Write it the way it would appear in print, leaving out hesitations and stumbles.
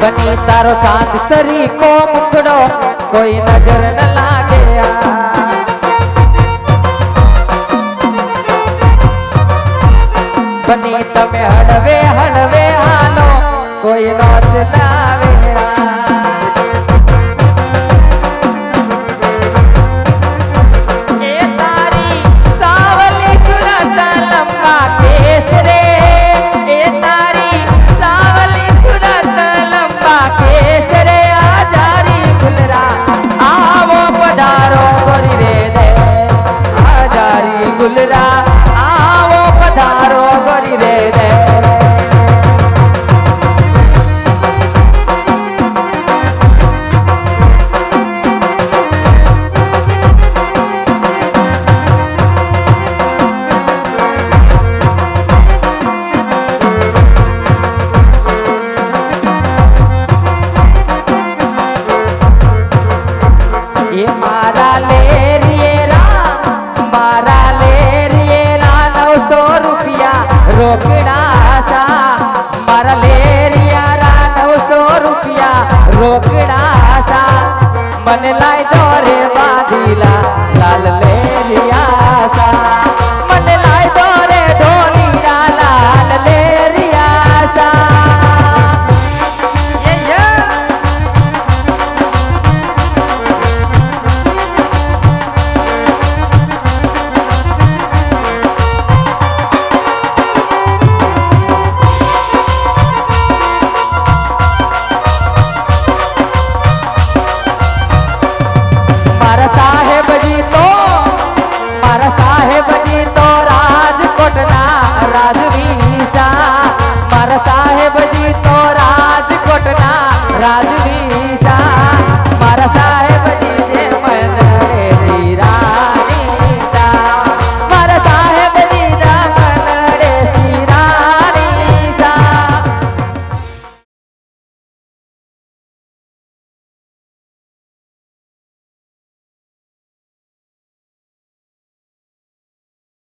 बनी तारो चांद सरी को मुखड़ो कोई नजर न लागे बनी तमे हड़वे हड़वे हालो कोई नाच लावे ए तारी सावली सुरत लंबा केस रे ए तारी सावली सुरत लंबा केस रे आजारी गुलरा आवो पधारो गोरी रे दे आजारी गुलरा आवो पधारो गोरी रे दे ये मारा ले रिएरा 900 रुपया रोकड़ा सा मारा ले रिया 900 रुपया रोकड़ा सा मन ला